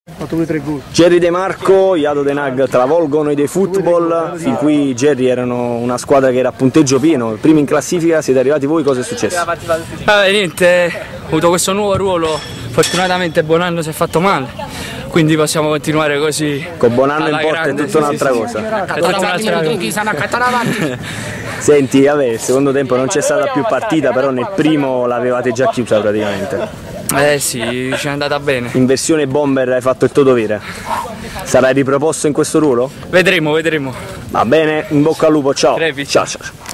fatto pure 3 gol. Jerry De Marco, Jado Denag travolgono i The Football, fin qui Jerry erano una squadra che era a punteggio pieno, primi in classifica, siete arrivati voi, cosa è successo? Niente, ho avuto questo nuovo ruolo, fortunatamente Bonanno si è fatto male, quindi possiamo continuare così. Con Bonanno in porta è tutta un'altra cosa. È tutta un'altra cosa. Senti, vabbè, il secondo tempo non c'è stata più partita, però nel primo l'avevate già chiusa praticamente. Sì, ci è andata bene. In versione bomber hai fatto il tuo dovere. Sarai riproposto in questo ruolo? Vedremo. Va bene, in bocca al lupo, ciao. Trevi. Ciao.